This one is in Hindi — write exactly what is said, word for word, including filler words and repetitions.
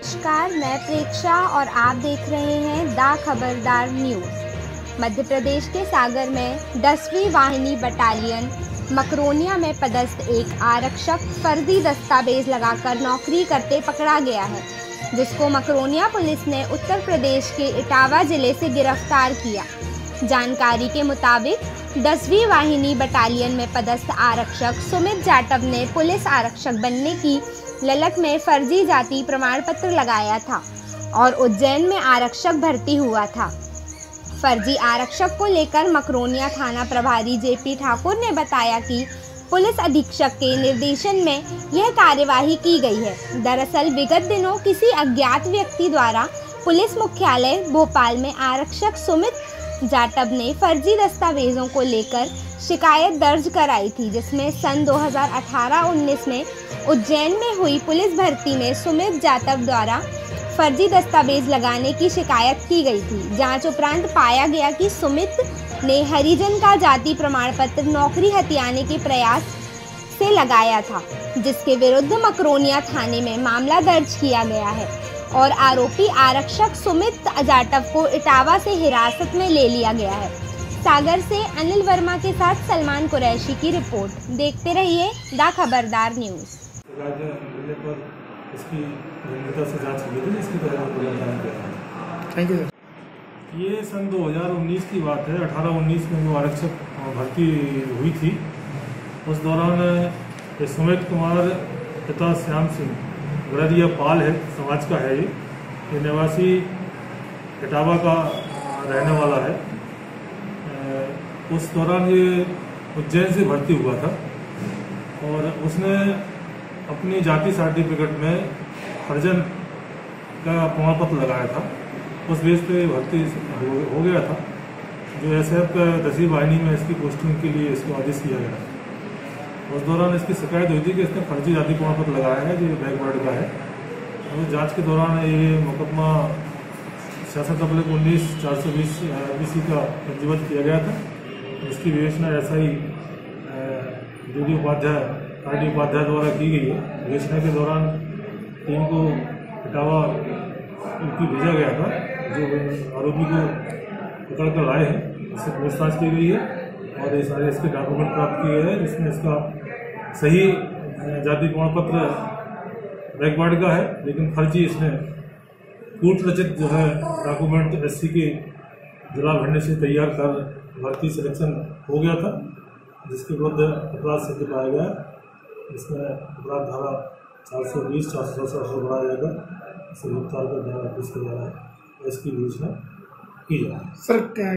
नमस्कार, मैं प्रेक्षा और आप देख रहे हैं द खबरदार न्यूज़। मध्य प्रदेश के सागर में दसवीं वाहिनी बटालियन मकरोनिया में पदस्थ एक आरक्षक फर्जी दस्तावेज लगाकर नौकरी करते पकड़ा गया है, जिसको मकरोनिया पुलिस ने उत्तर प्रदेश के इटावा जिले से गिरफ्तार किया। जानकारी के मुताबिक दसवीं वाहिनी बटालियन में पदस्थ आरक्षक सुमित जाटव ने पुलिस आरक्षक बनने की ललक में फर्जी जाति प्रमाण पत्र लगाया था और उज्जैन में आरक्षक भर्ती हुआ था। फर्जी आरक्षक को लेकर मकरोनिया थाना प्रभारी जेपी ठाकुर ने बताया कि पुलिस अधीक्षक के निर्देशन में यह कार्यवाही की गई है। दरअसल विगत दिनों किसी अज्ञात व्यक्ति द्वारा पुलिस मुख्यालय भोपाल में आरक्षक सुमित जाटव ने फर्जी दस्तावेजों को लेकर शिकायत दर्ज कराई थी, जिसमें सन दो हज़ार अठारह उन्नीस में उज्जैन में हुई पुलिस भर्ती में सुमित जाटव द्वारा फर्जी दस्तावेज लगाने की शिकायत की गई थी। जांच उपरांत पाया गया कि सुमित ने हरिजन का जाति प्रमाण पत्र नौकरी हथियाने के प्रयास से लगाया था, जिसके विरुद्ध मकरोनिया थाने में मामला दर्ज किया गया है और आरोपी आरक्षक सुमित जाटव को इटावा से हिरासत में ले लिया गया है। सागर से अनिल वर्मा के साथ सलमान कुरैशी की रिपोर्ट। देखते रहिए द खबरदार न्यूज़। इसकी से जांच की गई, इसकी थैंक यू। ये सन दो हज़ार उन्नीस की बात है। अठारह उन्नीस में वो आरक्षक भर्ती हुई थी। उस दौरान सुमित कुमार पिता श्याम सिंह गररिया पाल है, समाज का है। ये ये निवासी इटावा का रहने वाला है। उस दौरान ये उज्जैन से भर्ती हुआ था और उसने अपनी जाति सर्टिफिकेट में हरिजन का प्रमाण पत्र लगाया था। उस बेस पे भर्ती हो गया था, जो एस एफ दसवीं वाहिनी में इसकी पोस्टिंग के लिए इसको आदेश किया गया। उस दौरान इसकी शिकायत हुई थी कि इसने फर्जी जाति प्रमाण पत्र लगाया है, जो बैकवर्ड का है। तो जांच के दौरान ये मुकदमा शासन तबलीग उन्नीस चार सौ बीस बीसी का पंजीबद्ध किया गया था। इसकी विवेचना S I D D Upadhyay R D Upadhyay द्वारा की गई है। विवेचना के दौरान टीम को इटावा की भेजा गया था, जो आरोपी को पकड़ कर लाए हैं। इससे पूछताछ की गई है और ये सारे इसके डॉक्यूमेंट प्राप्त किए हैं, जिसमें इसका सही जाति प्रमाण पत्र बैकवर्ड का है, लेकिन फर्जी इसने पूर्व रचित जो है डॉक्यूमेंट एस सी के जिला भरने से तैयार कर भर्ती सिलेक्शन हो गया था, जिसके विरुद्ध अपराध सिद्ध पाया गया। इसमें अपराध धारा चार सौ बीस चार सौ सड़सठ से बढ़ाया जाएगा। इसे गिरफ्तार कर धारा किया जा रहा है, इसकी विवेचना की जाए। सर